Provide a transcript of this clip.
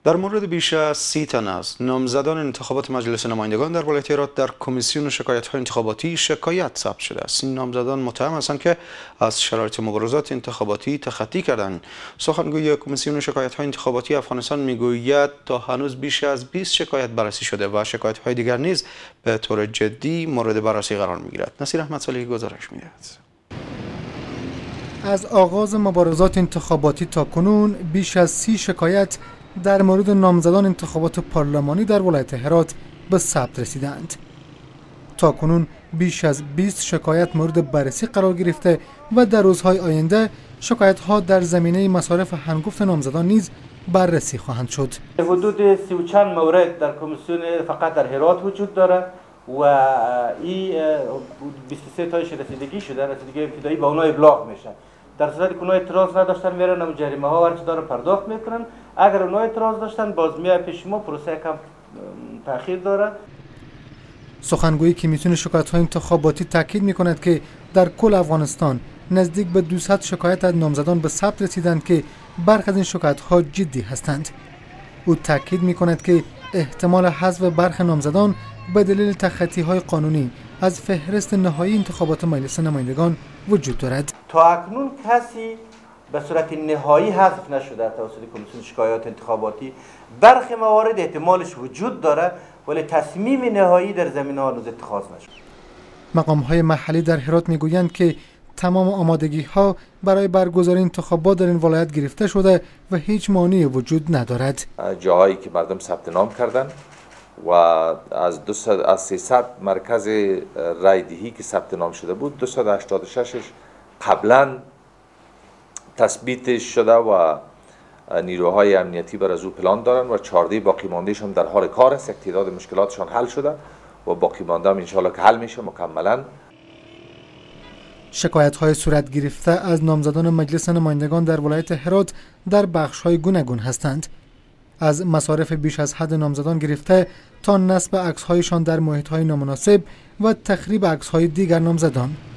در مورد بیش از 30 تن از نامزدان انتخابات مجلس نمایندگان در ولایت هرات در کمیسیون شکایت‌های انتخاباتی شکایت ثبت شده است. این نامزدان متهم هستند که از شرایط مبارزات انتخاباتی تخطی کردند. سخنگوی کمیسیون شکایت‌های انتخاباتی افغانستان میگوید تا هنوز بیش از 20 شکایت بررسی شده و شکایت‌های دیگر نیز به طور جدی مورد بررسی قرار می‌گیرد. نصیر احمد صالحی گزارش می‌دهد. از آغاز مبارزات انتخاباتی تا کنون بیش از 30 شکایت در مورد نامزدان انتخابات پارلمانی در ولایت هرات به ثبت رسیدند. تا کنون بیش از 20 شکایت مورد بررسی قرار گرفته و در روزهای آینده شکایت‌ها در زمینه مصارف هنگفت نامزدان نیز بررسی خواهند شد. حدود 30 و چند مورد در کمیسیون فقط در هرات وجود دارد و این 23 تایش رسیدگی شده، رسیدگی ابتدایی با اونها ابلاغ میشه. در صورتی که اونها اعتراض نداشتن میرن و جریمه ها ورچه دارن پرداخت میکنن. اگر اونها اعتراض داشتن باز میاد پیش ما، پروسه کم تاخیر داره. سخنگوی کمیسیون شکایت‌های انتخاباتی تاکید می‌کند که در کل افغانستان نزدیک به 200 شکایت از نامزدان به ثبت رسیدند که برخی از این شکایت‌ها جدی هستند. او تاکید می‌کند که احتمال حذف برخی نامزدان به دلیل تخطی‌های قانونی از فهرست نهایی انتخابات مجلس نمایندگان وجود دارد. تا اکنون کسی به صورت نهایی حذف نشده توسط کمیسیون شکایات انتخاباتی. برخی موارد احتمالش وجود داره ولی تصمیم نهایی در زمینه ها اتخاذ نشده. مقام‌های محلی در هرات میگویند که تمام آمادگی‌ها برای برگزاری انتخابات در این ولایت گرفته شده و هیچ مانعی وجود ندارد. جاهایی که مردم ثبت نام کردند و از 300 مرکز رایدهی که ثبت نام شده بود 286 قبلا تثبیت شده و نیروهای امنیتی بر از او پلان دارند و 14 باقی ماندهشان در حال کار است. یک تعداد مشکلاتشان حل شده و باقی مانده هم انشاءالله که حل میشه مکملا. شکایت‌های صورت گرفته از نامزدان مجلس نمایندگان در ولایت هرات در بخش‌های گوناگون هستند. از مصارف بیش از حد نامزدان گرفته تا نصب عکس‌هایشان در محیط‌های نامناسب و تخریب عکس‌های دیگر نامزدان.